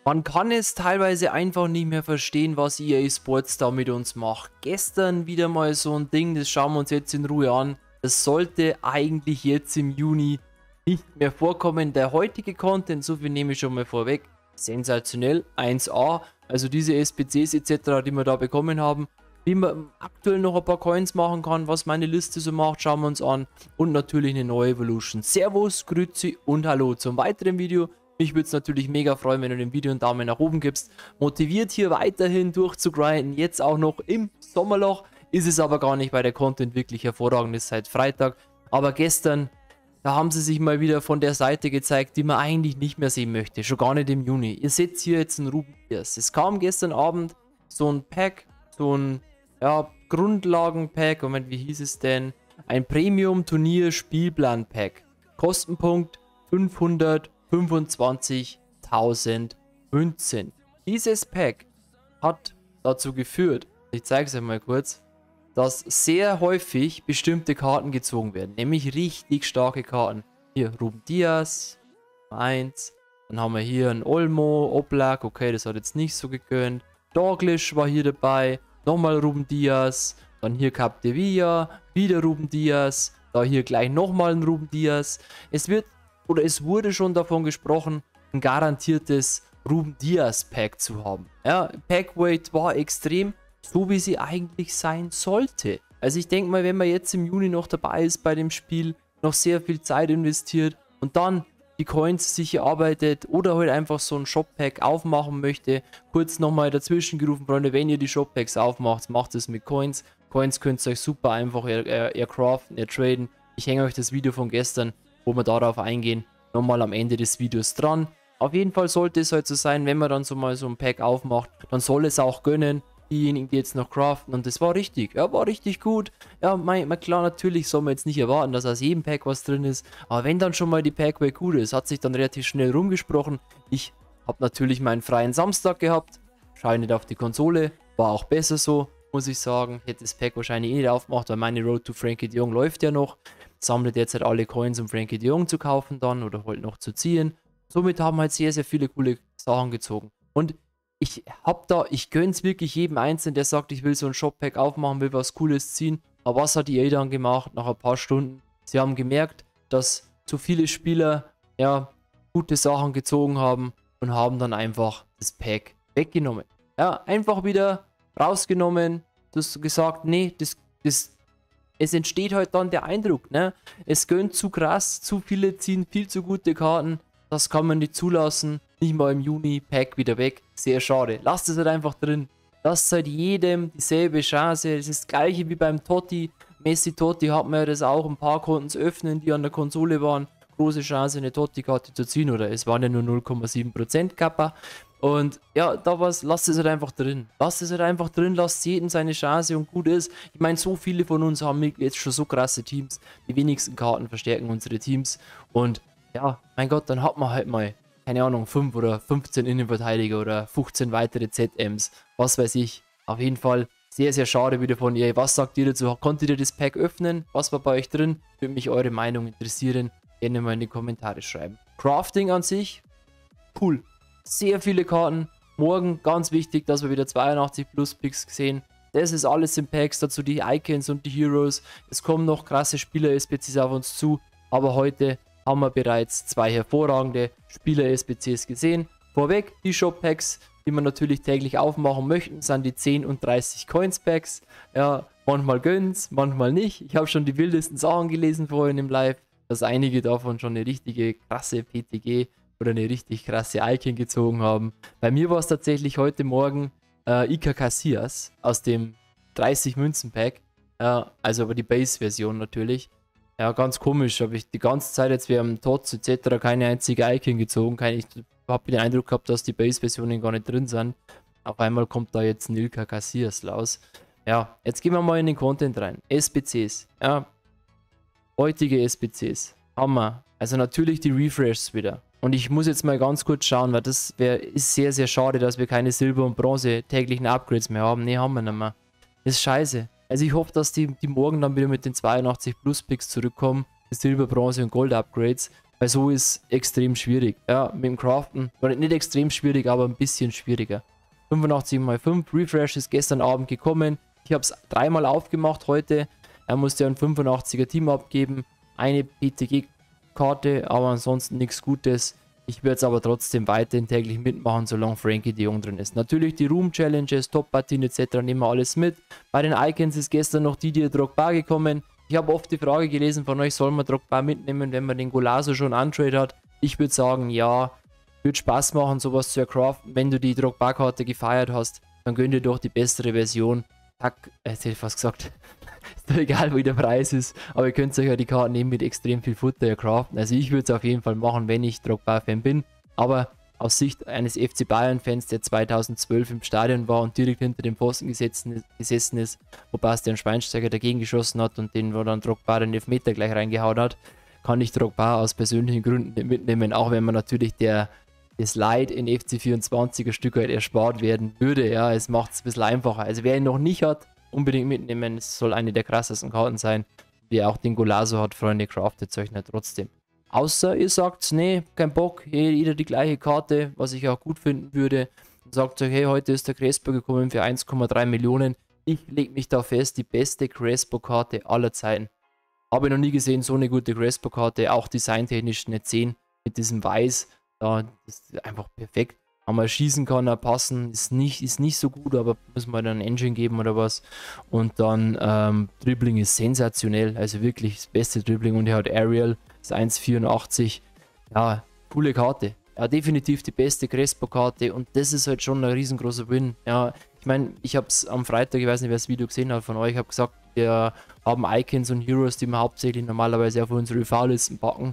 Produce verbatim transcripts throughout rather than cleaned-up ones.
Man kann es teilweise einfach nicht mehr verstehen, was E A Sports da mit uns macht. Gestern wieder mal so ein Ding, das schauen wir uns jetzt in Ruhe an. Das sollte eigentlich jetzt im Juni nicht mehr vorkommen. Der heutige Content, so viel nehme ich schon mal vorweg, sensationell, eins A. Also diese S P Cs et cetera, die wir da bekommen haben. Wie man aktuell noch ein paar Coins machen kann, was meine Liste so macht, schauen wir uns an. Und natürlich eine neue Evolution. Servus, Grüezi und Hallo zum weiteren Video. Mich würde es natürlich mega freuen, wenn du dem Video einen Daumen nach oben gibst. Motiviert hier weiterhin durchzugrinden. Jetzt auch noch im Sommerloch. Ist es aber gar nicht, weil der Content wirklich hervorragend ist seit Freitag. Aber gestern, da haben sie sich mal wieder von der Seite gezeigt, die man eigentlich nicht mehr sehen möchte. Schon gar nicht im Juni. Ihr seht hier jetzt einen Ruben Dias. Es kam gestern Abend so ein Pack, so ein ja, Grundlagen-Pack. Moment, wie hieß es denn? Ein Premium-Turnier-Spielplan-Pack. Kostenpunkt fünfhundertfünfundzwanzigtausend Münzen. Dieses Pack hat dazu geführt, ich zeige es euch mal kurz, dass sehr häufig bestimmte Karten gezogen werden. Nämlich richtig starke Karten. Hier Ruben Dias, eins. Dann haben wir hier einen Olmo, Oblak, okay, das hat jetzt nicht so gegönnt. Douglas war hier dabei. Nochmal Ruben Dias. Dann hier Capdevilla, wieder Ruben Dias. Da hier gleich nochmal ein Ruben Dias. Es wird, oder es wurde schon davon gesprochen, ein garantiertes Ruben Dias Pack zu haben. Ja, Packweight war extrem, so wie sie eigentlich sein sollte. Also ich denke mal, wenn man jetzt im Juni noch dabei ist bei dem Spiel, noch sehr viel Zeit investiert und dann die Coins sich erarbeitet oder halt einfach so ein Shop-Pack aufmachen möchte, kurz nochmal dazwischen gerufen, Freunde, wenn ihr die Shop-Packs aufmacht, macht es mit Coins. Coins könnt ihr euch super einfach ercraften, ertraden. Ich hänge euch das Video von gestern, wo wir darauf eingehen, nochmal am Ende des Videos dran. Auf jeden Fall sollte es halt so sein, wenn man dann so mal so ein Pack aufmacht, dann soll es auch gönnen, diejenigen, die jetzt noch craften, und das war richtig, ja, war richtig gut. Ja, mein, mein, klar, natürlich soll man jetzt nicht erwarten, dass aus jedem Pack was drin ist, aber wenn dann schon mal die Packway gut ist, hat sich dann relativ schnell rumgesprochen. Ich habe natürlich meinen freien Samstag gehabt, schaue nicht auf die Konsole, war auch besser so, muss ich sagen. Hätte das Pack wahrscheinlich eh nicht aufgemacht, weil meine Road to Frankie de Jong läuft ja noch. Sammle derzeit alle Coins, um Frankie de Jong zu kaufen dann oder halt noch zu ziehen. Somit haben halt sehr, sehr viele coole Sachen gezogen. Und ich hab da, ich gönn's wirklich jedem Einzelnen, der sagt, ich will so ein Shop-Pack aufmachen, will was Cooles ziehen. Aber was hat E A dann gemacht nach ein paar Stunden? Sie haben gemerkt, dass zu viele Spieler ja gute Sachen gezogen haben und haben dann einfach das Pack weggenommen. Ja, einfach wieder rausgenommen, das gesagt, nee, das, das, es entsteht halt dann der Eindruck, ne? Es gönnt zu krass, zu viele ziehen viel zu gute Karten, das kann man nicht zulassen, nicht mal im Juni, Pack wieder weg, sehr schade. Lasst es halt einfach drin, lasst halt jedem dieselbe Chance, es ist das gleiche wie beim Totti, Messi Totti hat man ja das auch, ein paar konnten es öffnen, die an der Konsole waren, große Chance eine Totti-Karte zu ziehen, oder es waren ja nur null Komma sieben Prozent Kappa. Und ja, da was, lasst es halt einfach drin. Lasst es halt einfach drin, lasst jedem seine Chance und gut ist. Ich meine, so viele von uns haben jetzt schon so krasse Teams. Die wenigsten Karten verstärken unsere Teams. Und ja, mein Gott, dann hat man halt mal, keine Ahnung, fünf oder fünfzehn Innenverteidiger oder fünfzehn weitere Z Ms. Was weiß ich. Auf jeden Fall sehr, sehr schade wieder von ihr. Was sagt ihr dazu? Konntet ihr das Pack öffnen? Was war bei euch drin? Würde mich eure Meinung interessieren. Gerne mal in die Kommentare schreiben. Crafting an sich, cool. Sehr viele Karten. Morgen ganz wichtig, dass wir wieder zweiundachtzig plus Picks sehen. Das ist alles in Packs, dazu die Icons und die Heroes. Es kommen noch krasse Spieler-S P Cs auf uns zu. Aber heute haben wir bereits zwei hervorragende Spieler-S P Cs gesehen. Vorweg, die Shop-Packs, die wir natürlich täglich aufmachen möchten, sind die zehn und dreißig Coins-Packs. Ja, manchmal gönnen's, manchmal nicht. Ich habe schon die wildesten Sachen gelesen vorhin im Live, dass einige davon schon eine richtige krasse P T G oder eine richtig krasse Icon gezogen haben. Bei mir war es tatsächlich heute Morgen äh, Iker Casillas aus dem dreißig Münzen Pack. Äh, also aber die Base-Version natürlich. Ja, ganz komisch. Habe ich die ganze Zeit jetzt während Tots et cetera keine einzige Icon gezogen. Keine, ich habe den Eindruck gehabt, dass die Base-Versionen gar nicht drin sind. Auf einmal kommt da jetzt ein Iker Casillas raus. Ja, jetzt gehen wir mal in den Content rein. S P Cs. Ja, heutige S P Cs. Hammer. Also natürlich die Refreshs wieder. Und ich muss jetzt mal ganz kurz schauen, weil das wär, ist sehr, sehr schade, dass wir keine Silber- und Bronze täglichen Upgrades mehr haben. Ne, haben wir nicht mehr. Das ist scheiße. Also ich hoffe, dass die, die morgen dann wieder mit den zweiundachtzig Plus Picks zurückkommen. Die Silber, Bronze und Gold Upgrades. Weil so ist extrem schwierig. Ja, mit dem Craften, oder nicht extrem schwierig, aber ein bisschen schwieriger. fünfundachtzig mal fünf, Refresh ist gestern Abend gekommen. Ich habe es dreimal aufgemacht heute. Er musste ein fünfundachtziger Team abgeben. Eine P T G-Karte, aber ansonsten nichts Gutes. Ich werde es aber trotzdem weiterhin täglich mitmachen, solange Frankie de Jong drin ist. Natürlich die Room-Challenges, Top-Partien et cetera nehmen wir alles mit. Bei den Icons ist gestern noch Didier Drogba gekommen. Ich habe oft die Frage gelesen von euch, soll man Drogba mitnehmen, wenn man den Golazo schon untrade hat? Ich würde sagen, ja, wird Spaß machen, sowas zu ercraften. Wenn du die Drogba-Karte gefeiert hast, dann gönn dir doch die bessere Version. Tack, äh, jetzt hätte ich fast gesagt, ist doch egal, wie der Preis ist, aber ihr könnt euch ja die Karten nehmen mit extrem viel Futter ercraften. Also ich würde es auf jeden Fall machen, wenn ich Drogba-Fan bin, aber aus Sicht eines F C Bayern-Fans, der zweitausendzwölf im Stadion war und direkt hinter dem Pfosten gesessen, gesessen ist, wo Bastian Schweinsteiger dagegen geschossen hat und den, wo dann Drogba den Elfmeter gleich reingehauen hat, kann ich Drogba aus persönlichen Gründen nicht mitnehmen, auch wenn man natürlich der das Leid in F C vierundzwanzig ein Stück weit erspart werden würde. Ja, es macht es ein bisschen einfacher. Also wer ihn noch nicht hat, unbedingt mitnehmen. Es soll eine der krassesten Karten sein. Wer auch den Golazo hat, Freunde, craftet euch nicht trotzdem. Außer ihr sagt, nee, kein Bock, jeder die gleiche Karte, was ich auch gut finden würde. Und sagt euch, hey, heute ist der Crespo gekommen für eins Komma drei Millionen. Ich lege mich da fest, die beste Crespo-Karte aller Zeiten. Habe ich noch nie gesehen, so eine gute Crespo-Karte, auch designtechnisch eine zehn mit diesem Weiß. Ja, das ist einfach perfekt. Einmal schießen kann er passen, ist nicht, ist nicht so gut, aber muss man dann ein Engine geben oder was. Und dann ähm, Dribbling ist sensationell, also wirklich das beste Dribbling. Und er hat Ariel, ist eins Komma vierundachtzig. Ja, coole Karte. Ja, definitiv die beste Crespo-Karte und das ist halt schon ein riesengroßer Win. Ja, ich meine, ich habe es am Freitag, ich weiß nicht, wer das Video gesehen hat von euch, habe gesagt, wir haben Icons und Heroes, die wir hauptsächlich normalerweise auf unsere V-Listen packen.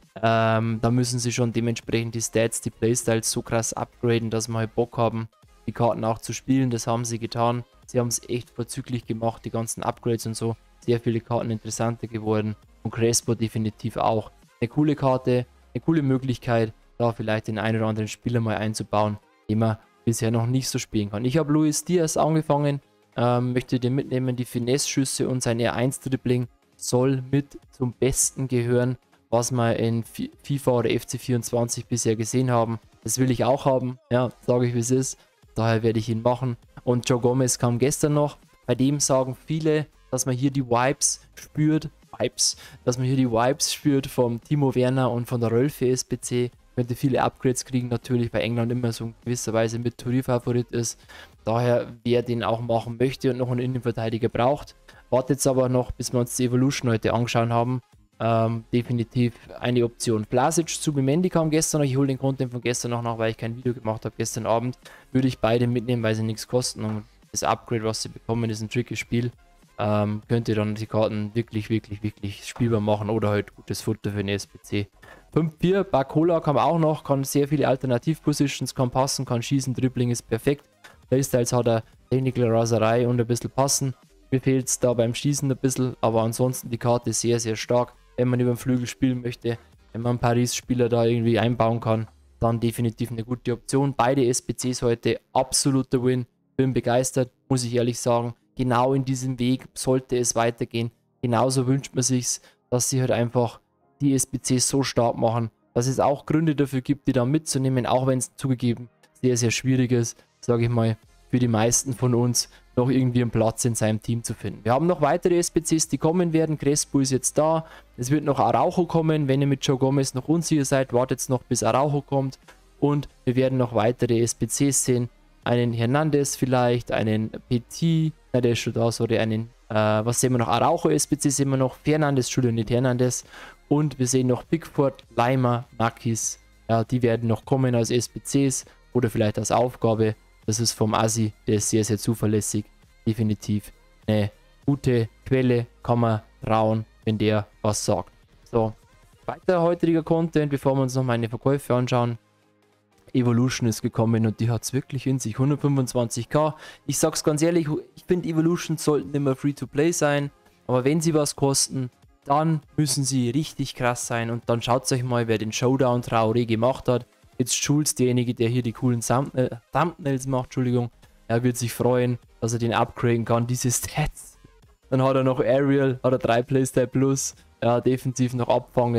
Ähm, da müssen sie schon dementsprechend die Stats, die Playstyles so krass upgraden, dass wir halt Bock haben, die Karten auch zu spielen. Das haben sie getan. Sie haben es echt vorzüglich gemacht, die ganzen Upgrades und so. Sehr viele Karten interessanter geworden. Und Crespo definitiv auch. Eine coole Karte, eine coole Möglichkeit, da vielleicht den einen oder anderen Spieler mal einzubauen, den man bisher noch nicht so spielen kann. Ich habe Luis Diaz angefangen, ähm, möchte den mitnehmen. Die Finesse-Schüsse und sein R eins Dribbling soll mit zum Besten gehören, was wir in FIFA oder F C vierundzwanzig bisher gesehen haben. Das will ich auch haben, ja, sage ich wie es ist. Daher werde ich ihn machen. Und Joe Gomez kam gestern noch. Bei dem sagen viele, dass man hier die Vibes spürt, Vibes, dass man hier die Vibes spürt vom Timo Werner und von der Rölfe S B C. Könnte viele Upgrades kriegen, natürlich bei England immer so in gewisser Weise mit Touré-Favorit ist. Daher, wer den auch machen möchte und noch einen Innenverteidiger braucht, wartet jetzt aber noch, bis wir uns die Evolution heute angeschaut haben. Ähm, definitiv eine Option. Vlasic zu Bimendi kam gestern noch. Ich hole den Content von gestern noch nach, weil ich kein Video gemacht habe gestern Abend. Würde ich beide mitnehmen, weil sie nichts kosten. Und das Upgrade, was sie bekommen, ist ein tricky Spiel. Ähm, könnt ihr dann die Karten wirklich, wirklich, wirklich spielbar machen oder halt gutes Futter für den S B C. fünf vier, Barcola kam auch noch, kann sehr viele Alternativ-Positions, kann passen, kann schießen, Dribbling ist perfekt. Playstyles hat er Technical Raserei und ein bisschen passen. Mir fehlt es da beim Schießen ein bisschen, aber ansonsten die Karte ist sehr, sehr stark. Wenn man über den Flügel spielen möchte, wenn man Paris-Spieler da irgendwie einbauen kann, dann definitiv eine gute Option. Beide S B Cs heute absoluter Win. Bin begeistert, muss ich ehrlich sagen. Genau in diesem Weg sollte es weitergehen. Genauso wünscht man sich, dass sie halt einfach die S B Cs so stark machen, dass es auch Gründe dafür gibt, die da mitzunehmen, auch wenn es zugegeben sehr, sehr schwierig ist, sage ich mal, für die meisten von uns noch irgendwie einen Platz in seinem Team zu finden. Wir haben noch weitere S B Cs, die kommen werden. Crespo ist jetzt da. Es wird noch Araujo kommen. Wenn ihr mit Joe Gomez noch unsicher seid, wartet noch, bis Araujo kommt. Und wir werden noch weitere S B Cs sehen. Einen Hernandez vielleicht, einen Petit, na der ist schon da, sorry, einen, äh, was sehen wir noch? Araujo S B C sehen wir noch, Fernandes, Entschuldigung, nicht Hernandez. Und wir sehen noch Pickford, Leimer, Nakis. Ja, die werden noch kommen als S B Cs oder vielleicht als Aufgabe. Das ist vom Assi, der ist sehr, sehr zuverlässig. Definitiv eine gute Quelle, kann man trauen, wenn der was sagt. So, weiter heutiger Content, bevor wir uns noch meine Verkäufe anschauen. Evolution ist gekommen und die hat es wirklich in sich. hundertfünfundzwanzig K. Ich sag's ganz ehrlich, ich finde Evolution sollten immer Free-to-Play sein. Aber wenn sie was kosten, dann müssen sie richtig krass sein. Und dann schaut euch mal, wer den Showdown Traoré gemacht hat. Jetzt Schulz, derjenige, der hier die coolen Thumbnail, Thumbnails macht, Entschuldigung. Er wird sich freuen, dass er den upgraden kann, diese Stats. Dann hat er noch Ariel, hat er drei Playstyle Plus. Ja, defensiv noch abfangen.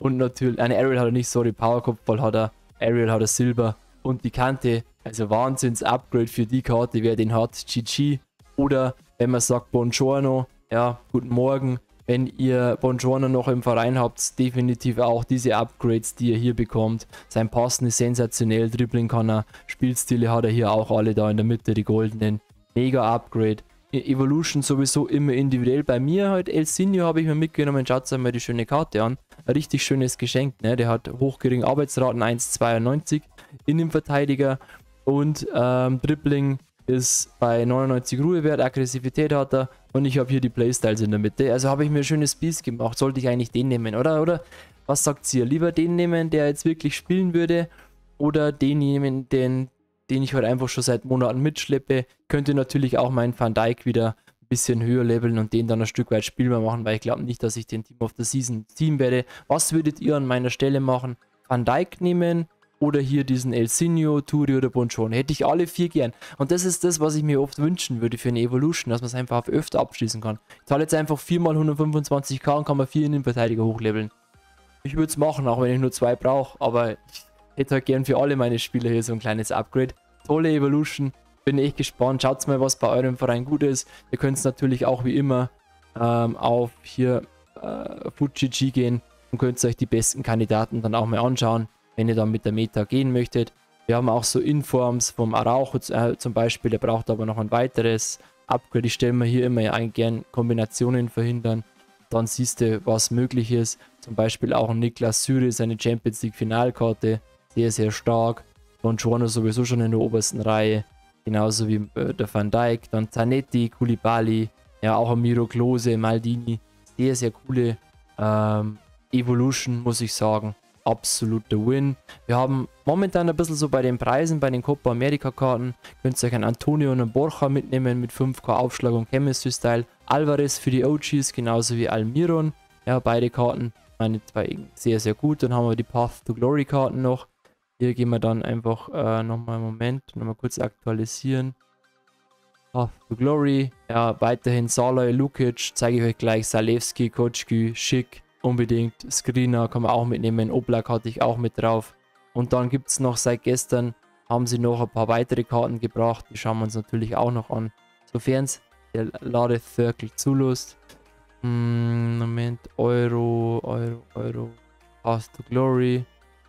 Und natürlich, eine Ariel hat er nicht, sorry, Powerkopfball hat er, Ariel hat er Silber und die Kante. Also Wahnsinns-Upgrade für die Karte, wer den hat, G G. Oder wenn man sagt Buongiorno, ja, guten Morgen. Wenn ihr Buongiorno noch im Verein habt, definitiv auch diese Upgrades, die ihr hier bekommt. Sein Passen ist sensationell, Dribbling kann er, Spielstile hat er hier auch alle da in der Mitte, die goldenen. Mega Upgrade. Evolution sowieso immer individuell. Bei mir halt El Sinio habe ich mir mitgenommen, schaut euch mal die schöne Karte an. Ein richtig schönes Geschenk, ne? Der hat hochgeringe Arbeitsraten, eins Komma zweiundneunzig, Innenverteidiger und ähm, Dribbling ist bei neunundneunzig Ruhewert, Aggressivität hat er und ich habe hier die Playstyles in der Mitte. Also habe ich mir ein schönes Piece gemacht. Sollte ich eigentlich den nehmen, oder? Oder was sagt ihr? Lieber den nehmen, der jetzt wirklich spielen würde, oder den nehmen, den, den ich halt einfach schon seit Monaten mitschleppe? Könnte natürlich auch meinen Van Dijk wieder ein bisschen höher leveln und den dann ein Stück weit spielbar machen, weil ich glaube nicht, dass ich den Team of the Season ziehen werde. Was würdet ihr an meiner Stelle machen? Van Dijk nehmen? Oder hier diesen El Sinio, Turi oder Buongiorno. Hätte ich alle vier gern. Und das ist das, was ich mir oft wünschen würde für eine Evolution, dass man es einfach auf öfter abschließen kann. Ich zahle jetzt einfach vier mal hundertfünfundzwanzig K und kann man vier Innenverteidiger hochleveln. Ich würde es machen, auch wenn ich nur zwei brauche. Aber ich hätte halt gern für alle meine Spieler hier so ein kleines Upgrade. Tolle Evolution. Bin echt gespannt. Schaut mal, was bei eurem Verein gut ist. Ihr könnt es natürlich auch wie immer ähm, auf hier äh, Fujiji gehen und könnt euch die besten Kandidaten dann auch mal anschauen, wenn ihr dann mit der Meta gehen möchtet. Wir haben auch so Informs vom Araujo äh, zum Beispiel, der braucht aber noch ein weiteres Upgrade. Ich stelle mir hier immer ein gern Kombinationen verhindern. Dann siehst du, was möglich ist. Zum Beispiel auch ein Niklas Süle, seine Champions League Finalkarte. Sehr, sehr stark. Buongiorno sowieso schon in der obersten Reihe. Genauso wie äh, der Van Dijk. Dann Zanetti, Koulibaly, ja auch Miro Klose, Maldini. Sehr, sehr coole ähm, Evolution, muss ich sagen. Absoluter Win. Wir haben momentan ein bisschen so bei den Preisen, bei den Copa America Karten, könnt ihr euch einen Antonio und einen Borja mitnehmen mit fünf K Aufschlag und Chemistry Style. Alvarez für die O Gs, genauso wie Almiron. Ja, beide Karten, meine zwei sehr, sehr gut. Dann haben wir die Path to Glory Karten noch. Hier gehen wir dann einfach äh, nochmal einen Moment, nochmal kurz aktualisieren. Path to Glory, ja, weiterhin Salai, Lukic, zeige ich euch gleich, Zalewski, Kotschky, Schick. Unbedingt, Skriniar kann man auch mitnehmen, Oblak hatte ich auch mit drauf. Und dann gibt es noch seit gestern, haben sie noch ein paar weitere Karten gebracht, die schauen wir uns natürlich auch noch an. Sofern es der Ladezirkel zulässt. Hm, Moment, Euro, Euro, Euro, Path to Glory.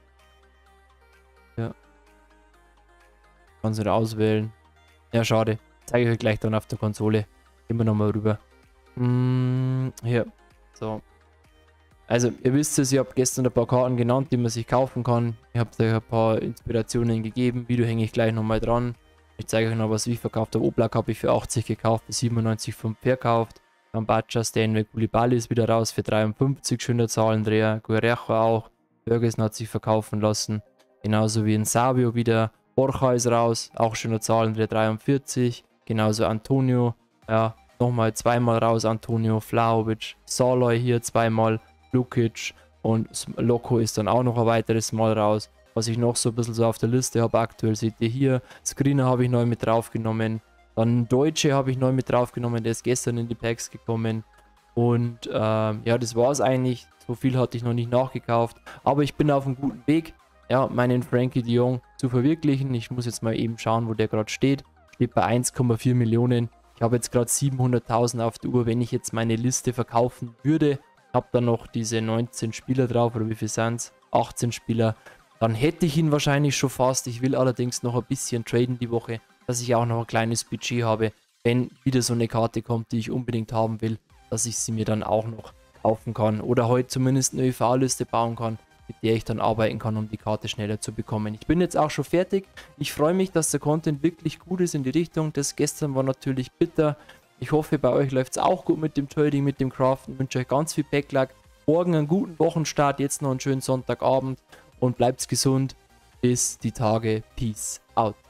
Ja. Kannst du da auswählen. Ja, schade. Zeige ich euch gleich dann auf der Konsole. Gehen wir nochmal rüber. Hm, hier. So. Also, ihr wisst es, ich habe gestern ein paar Karten genannt, die man sich kaufen kann. Ich habe euch ein paar Inspirationen gegeben. Video hänge ich gleich nochmal dran. Ich zeige euch noch, was ich verkauft habe. Oblak habe ich für achtzig gekauft, für siebenundneunzig Komma fünf verkauft. Dann Bacha, Stanway, Koulibaly ist wieder raus für dreiundfünfzig, schöner Zahlendreher. Guerrejo auch. Ferguson hat sich verkaufen lassen. Genauso wie ein Savio wieder. Borja ist raus, auch schöner Zahlendreher, dreiundvierzig. Genauso Antonio, ja, nochmal zweimal raus, Antonio, Vlahovic, Saloy hier zweimal. Lukic und Loco ist dann auch noch ein weiteres Mal raus. Was ich noch so ein bisschen so auf der Liste habe aktuell, seht ihr hier. Screener habe ich neu mit draufgenommen. Dann Deutsche habe ich neu mit draufgenommen, der ist gestern in die Packs gekommen. Und ähm, ja, das war es eigentlich. So viel hatte ich noch nicht nachgekauft. Aber ich bin auf einem guten Weg, ja, meinen Frankie de Jong zu verwirklichen. Ich muss jetzt mal eben schauen, wo der gerade steht. Steht bei eins Komma vier Millionen. Ich habe jetzt gerade siebenhunderttausend auf der Uhr. Wenn ich jetzt meine Liste verkaufen würde, habe dann noch diese neunzehn Spieler drauf, oder wie viel sind es? achtzehn Spieler. Dann hätte ich ihn wahrscheinlich schon fast. Ich will allerdings noch ein bisschen traden die Woche, dass ich auch noch ein kleines Budget habe, wenn wieder so eine Karte kommt, die ich unbedingt haben will, dass ich sie mir dann auch noch kaufen kann. Oder heute zumindest eine Ö V-Liste bauen kann, mit der ich dann arbeiten kann, um die Karte schneller zu bekommen. Ich bin jetzt auch schon fertig. Ich freue mich, dass der Content wirklich gut ist in die Richtung. Das gestern war natürlich bitter. Ich hoffe, bei euch läuft es auch gut mit dem Trading, mit dem Craften. Ich wünsche euch ganz viel Backlog. Morgen einen guten Wochenstart, jetzt noch einen schönen Sonntagabend und bleibt gesund. Bis die Tage. Peace out.